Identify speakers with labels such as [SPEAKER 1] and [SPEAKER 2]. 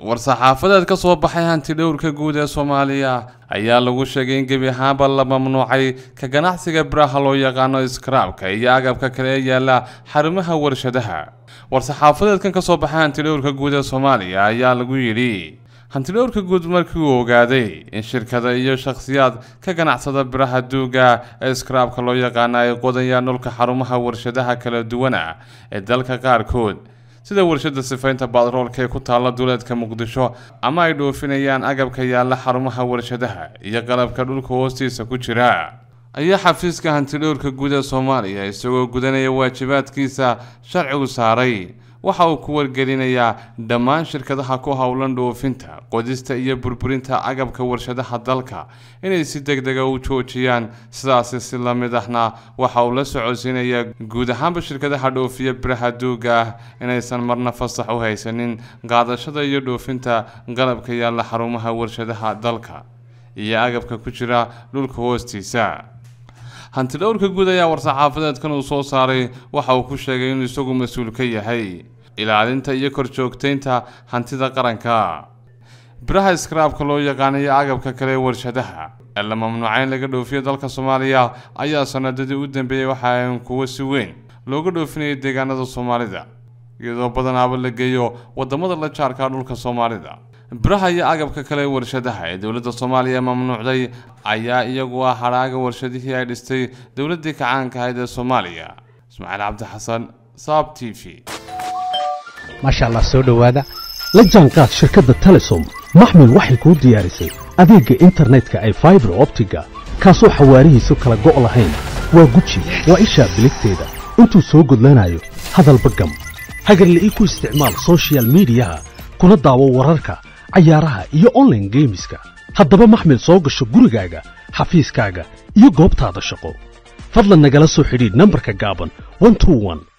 [SPEAKER 1] war-saxaafadeed ka soo baxay hantidhowrka guud ee Soomaaliya ayaa lagu sheegay in gebi ahaanba la mamnuucay ka ganacsiga biraha loo yaqaan scrap-ka iyo agabka kale ee yaala xarumaha warshadaha. war-saxaafadeedkan ka soo baxay hantidhowrka guud ee Soomaaliya ayaa lagu yiri hantidhowrka guud markii uu ogaaday in shirkado iyo shakhsiyaad ka ganacsada biraha duuga ee scrap-ka loo yaqaan ay qodayaan dhulka xarumaha warshadaha kala duwan ee dalka qaarkood sida warshada sifaynta batroolka ee ku taala duleedka Muqdisho ama ay dhoofinayaan agabka yaala xarumaha warshadaha iyo qalabka dhulka hoostiisa ku jira ayaa xafiiska hantidhowrka guud ee Soomaaliya isagoo gudanaya waajibaadkiisa sharcigu saaray waxa uu ku wargelinayaa dhammaan shirkadaha ku hawlan dhoofinta qodista iyo burburinta agabka warshadaha dalka inay si degdeg ah u joojiyaan sidaas si la mid ahna waxa uu la socodsiinayaa guud ahaan shirkadaha dhoofiya biraha duuga inaysan marna fasax u haysanin qaadashada iyo dhoofinta qalabka yaala xarumaha warshadaha dalka iyo agabka ku jira dhulka hoostiisa. hantidhowrka guud ayaa war-saxaafadeedkan uu soo saaray waxa uu ku sheegay inuu isagu mas'uul ka yahay ilaalinta iyo korjoogteynta hantida qaranka. biraha scrap-ka loo yaqaan iyo agabka kale ee warshadaha ee la mamnuucay in laga dhoofiyo dalka Soomaaliya ayaa sanadadii u dambeeyay waxa ay kuwa si weyn looga dhoofinayay deegaanada Soomaalida iyadoo badanaaba la geeyo wadamada la jaarka dhulka Soomaalida. biraha iyo agabka kale ee warshadaha ee dawladda Soomaaliya mamnuucday ayaa iyagu ah haraaga warshadihii ay dhistay dawladda kacaanka ah ee Soomaaliya. Ismaaciil Cabdi Xasan, Saab TV.
[SPEAKER 2] maasha Allah soo dhawaada la jaanqaad shirkadda Telesom maxmil waxay ku diyaarisay adeegga internetka ay fiber optiga kaasoo xawaarihiisu kala go' lahayn waa guji waa isha biligteeda intuu soo gudlanayo hadalba gam hagarlii ku isticmaal social media kuna daawo wararka ciyaaraha iyo online gameska haddaba maxmil soo gasho gurigaaga xafiiskaaga iyo goobtaada shaqo fadlan nagala soo xidhiidh nambarka gaaban 121